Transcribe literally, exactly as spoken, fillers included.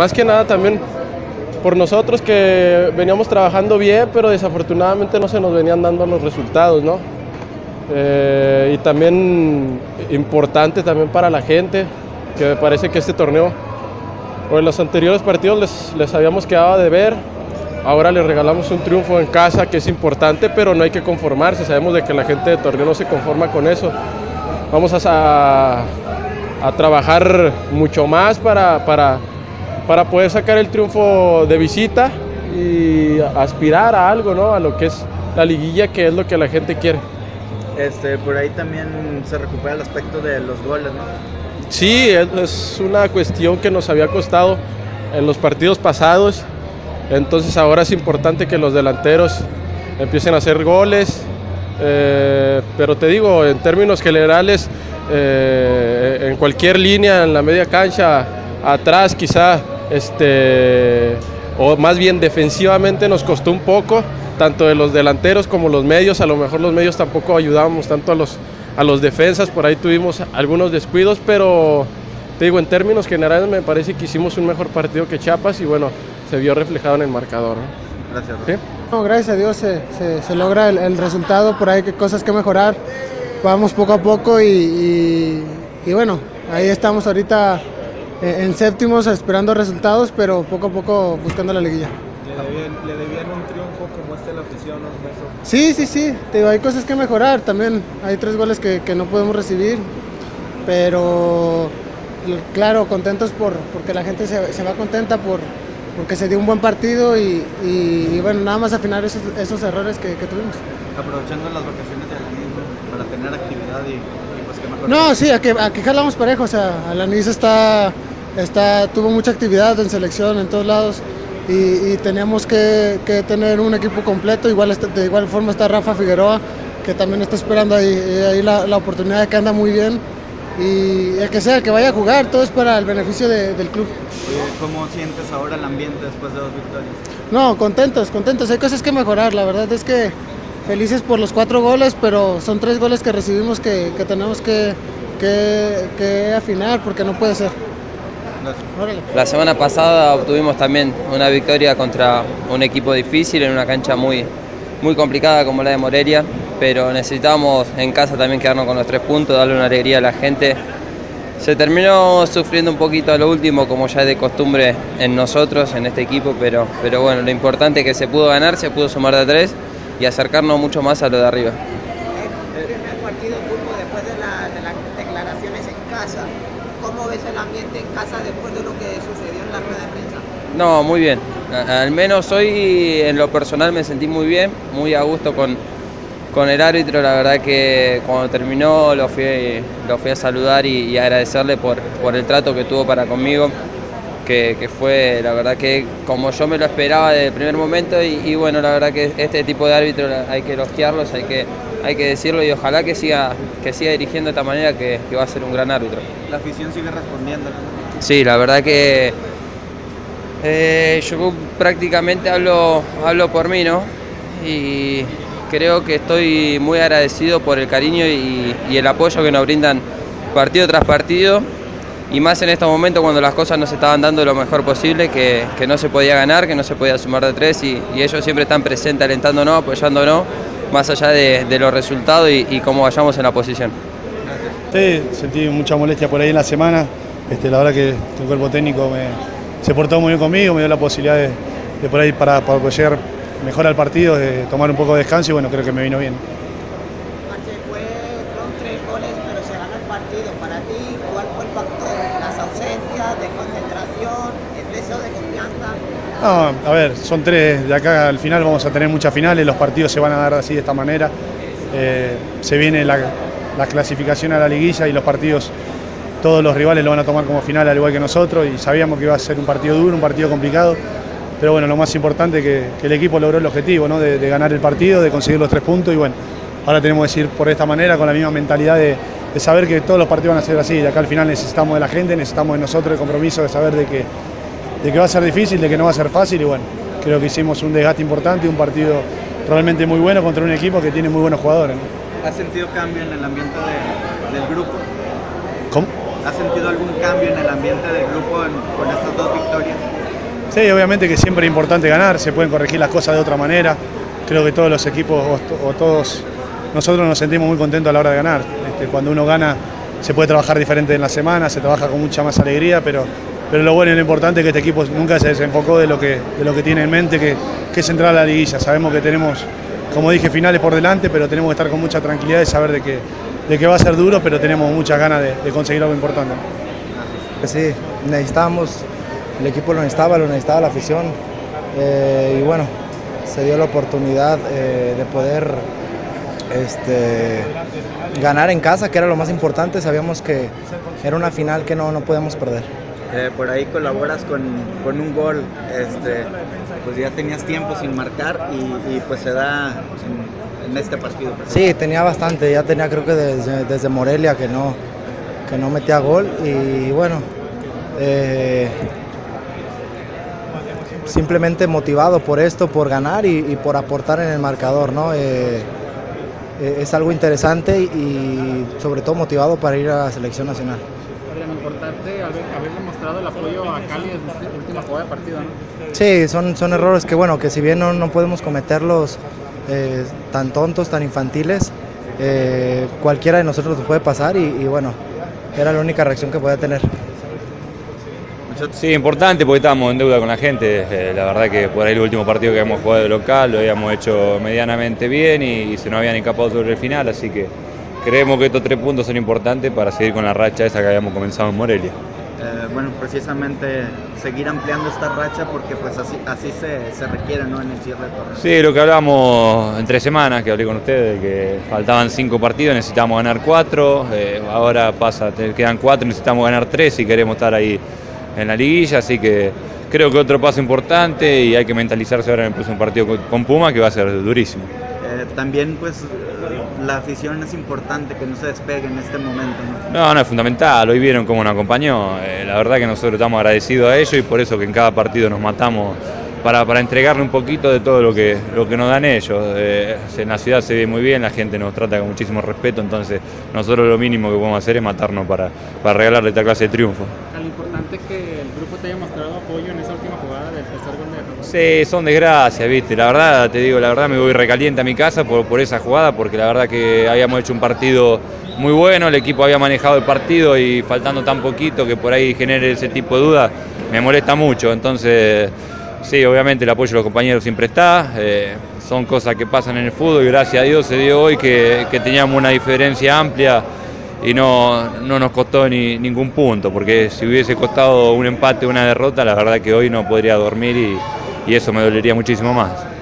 más que nada también por nosotros que veníamos trabajando bien, pero desafortunadamente no se nos venían dando los resultados, ¿no? Eh, y también importante también para la gente, que me parece que este torneo, o en los anteriores partidos les, les habíamos quedado de ver, ahora les regalamos un triunfo en casa que es importante, pero no hay que conformarse, sabemos de que la gente de Torreón no se conforma con eso. Vamos a, a, a trabajar mucho más para, para, para poder sacar el triunfo de visita y aspirar a algo, ¿no? A lo que es la liguilla, que es lo que la gente quiere. Este, por ahí también se recupera el aspecto de los goles, ¿no? Sí, es una cuestión que nos había costado en los partidos pasados, entonces ahora es importante que los delanteros empiecen a hacer goles, eh, pero te digo, en términos generales, eh, en cualquier línea, en la media cancha, atrás quizá, este, o más bien defensivamente nos costó un poco, tanto de los delanteros como los medios, a lo mejor los medios tampoco ayudábamos tanto a los, a los defensas, por ahí tuvimos algunos descuidos, pero te digo, en términos generales me parece que hicimos un mejor partido que Chiapas y bueno, se vio reflejado en el marcador, ¿no? Gracias. ¿Sí? No, gracias a Dios se, se, se logra el, el resultado, por ahí hay cosas que mejorar, vamos poco a poco y, y, y bueno, ahí estamos ahorita en, en séptimos esperando resultados, pero poco a poco buscando la liguilla. ¿Le debían, le debían un triunfo como este a la afición, ¿no? Sí, sí, sí, te digo, hay cosas que mejorar también, hay tres goles que, que no podemos recibir, pero claro, contentos por, porque la gente se, se va contenta por, porque se dio un buen partido y, y, y bueno, nada más afinar esos, esos errores que, que tuvimos. Aprovechando las vacaciones de Alanis para tener actividad y, y pues que mejor. No, sí, aquí, aquí jalamos parejo, o sea, Alanis está, está, tuvo mucha actividad en selección, en todos lados. Y, y teníamos que, que tener un equipo completo, igual de igual forma está Rafa Figueroa, que también está esperando ahí, ahí la, la oportunidad, que anda muy bien, y el que sea, el que vaya a jugar, todo es para el beneficio de, del club. ¿Cómo sientes ahora el ambiente después de dos victorias? No, contentos, contentos, hay cosas que mejorar, la verdad es que felices por los cuatro goles, pero son tres goles que recibimos que, que tenemos que, que, que afinar, porque no puede ser. La semana pasada obtuvimos también una victoria contra un equipo difícil en una cancha muy, muy complicada como la de Morelia, pero necesitábamos en casa también quedarnos con los tres puntos, darle una alegría a la gente. Se terminó sufriendo un poquito a lo último, como ya es de costumbre en nosotros, en este equipo, pero, pero bueno, lo importante es que se pudo ganar, se pudo sumar de tres y acercarnos mucho más a lo de arriba. El primer partido, Pulpo, después de, la, de las declaraciones en casa, ¿cómo ves el ambiente en casa después de lo que sucedió en la rueda de prensa? No, muy bien. Al menos hoy en lo personal me sentí muy bien, muy a gusto con, con el árbitro. La verdad que cuando terminó lo fui, lo fui a saludar y, y agradecerle por, por el trato que tuvo para conmigo, que, que fue la verdad que como yo me lo esperaba desde el primer momento y, y bueno, la verdad que este tipo de árbitros hay que elogiarlos, hay que, hay que decirlo y ojalá que siga, que siga dirigiendo de esta manera, que, que va a ser un gran árbitro. La afición sigue respondiendo, ¿no? Sí, la verdad que eh, yo prácticamente hablo, hablo por mí, ¿no? Y creo que estoy muy agradecido por el cariño y, y el apoyo que nos brindan partido tras partido, y más en estos momentos cuando las cosas no se estaban dando lo mejor posible, que, que no se podía ganar, que no se podía sumar de tres, y, y ellos siempre están presentes, alentándonos, apoyándonos, más allá de, de los resultados y, y cómo vayamos en la posición. Sí, sentí mucha molestia por ahí en la semana. Este, la verdad que el cuerpo técnico me, se portó muy bien conmigo, me dio la posibilidad de, de por ahí para, para llegar mejor al partido, de tomar un poco de descanso y bueno, creo que me vino bien. Marche, fueron tres goles, pero se ganó el partido. Para ti, ¿cuál fue el factor? ¿Las ausencias, de concentración, exceso de confianza? No, a ver, son tres, de acá al final vamos a tener muchas finales, los partidos se van a dar así de esta manera. Eh, se viene la, la clasificación a la liguilla y los partidos, todos los rivales lo van a tomar como final al igual que nosotros, y sabíamos que iba a ser un partido duro, un partido complicado, pero bueno, lo más importante es que, que el equipo logró el objetivo, ¿no? de, de ganar el partido, de conseguir los tres puntos, y bueno, ahora tenemos que ir por esta manera, con la misma mentalidad de, de saber que todos los partidos van a ser así, de acá al final necesitamos de la gente, necesitamos de nosotros el compromiso de saber de que, de que va a ser difícil, de que no va a ser fácil, y bueno, creo que hicimos un desgaste importante, un partido realmente muy bueno contra un equipo que tiene muy buenos jugadores, ¿no? ¿Has sentido cambio en el ambiente de, del grupo? ¿Cómo? ¿Has sentido algún cambio en el ambiente del grupo en, con estas dos victorias? Sí, obviamente que siempre es importante ganar, se pueden corregir las cosas de otra manera. Creo que todos los equipos o, o todos nosotros nos sentimos muy contentos a la hora de ganar. Este, cuando uno gana se puede trabajar diferente en la semana, se trabaja con mucha más alegría, pero, pero lo bueno y lo importante es que este equipo nunca se desenfocó de lo que, de lo que tiene en mente, que, que es entrar a la liguilla. Sabemos que tenemos, como dije, finales por delante, pero tenemos que estar con mucha tranquilidad y saber de que, de que va a ser duro, pero tenemos muchas ganas de, de conseguir algo importante. Sí, necesitábamos, el equipo lo necesitaba, lo necesitaba la afición, eh, y bueno, se dio la oportunidad eh, de poder este, ganar en casa, que era lo más importante. Sabíamos que era una final que no, no podíamos perder. Eh, por ahí colaboras con, con un gol, este, pues ya tenías tiempo sin marcar y, y pues se da en, en este partido. Sí, tenía bastante, ya tenía creo que desde, desde Morelia que no, que no metía gol y bueno, eh, simplemente motivado por esto, por ganar y, y por aportar en el marcador, ¿no? Eh, eh, es algo interesante y sobre todo motivado para ir a la selección nacional. Adrián, importante haber, haber demostrado el apoyo a Cali en la última jugada de partido, ¿no? Sí, son, son errores que bueno, que si bien no, no podemos cometerlos eh, tan tontos, tan infantiles, eh, cualquiera de nosotros nos puede pasar y, y bueno, era la única reacción que podía tener. Sí, importante porque estábamos en deuda con la gente. Eh, la verdad que por ahí el último partido que hemos jugado de local lo habíamos hecho medianamente bien y, y se nos habían escapado sobre el final, así que creemos que estos tres puntos son importantes para seguir con la racha esa que habíamos comenzado en Morelia. Eh, bueno, precisamente seguir ampliando esta racha porque pues así, así se, se requiere, ¿no?, en el cierre de torneo. Sí, lo que hablábamos en tres semanas, que hablé con ustedes, que faltaban cinco partidos, necesitamos ganar cuatro, eh, ahora pasa, quedan cuatro, necesitamos ganar tres si queremos estar ahí en la liguilla, así que creo que otro paso importante y hay que mentalizarse ahora en el próximo partido con, con Puma, que va a ser durísimo. Eh, también pues la afición es importante que no se despegue en este momento, ¿no? No, no, es fundamental, hoy vieron cómo nos acompañó, eh, la verdad que nosotros estamos agradecidos a ellos y por eso que en cada partido nos matamos para, para entregarle un poquito de todo lo que, lo que nos dan ellos. Eh, en la ciudad se ve muy bien, la gente nos trata con muchísimo respeto, entonces nosotros lo mínimo que podemos hacer es matarnos para, para regalarle esta clase de triunfo. Lo importante es que el grupo te haya mostrado apoyo en esa última jugada del tercer gol de Jacobo. Sí, son desgracias, viste, la verdad, te digo, la verdad me voy recaliente a mi casa por, por esa jugada, porque la verdad que habíamos hecho un partido muy bueno, el equipo había manejado el partido y faltando tan poquito que por ahí genere ese tipo de dudas, me molesta mucho, entonces sí, obviamente el apoyo de los compañeros siempre está, eh, son cosas que pasan en el fútbol y gracias a Dios se dio hoy que, que teníamos una diferencia amplia y no, no nos costó ni, ningún punto, porque si hubiese costado un empate o una derrota, la verdad que hoy no podría dormir y, y eso me dolería muchísimo más.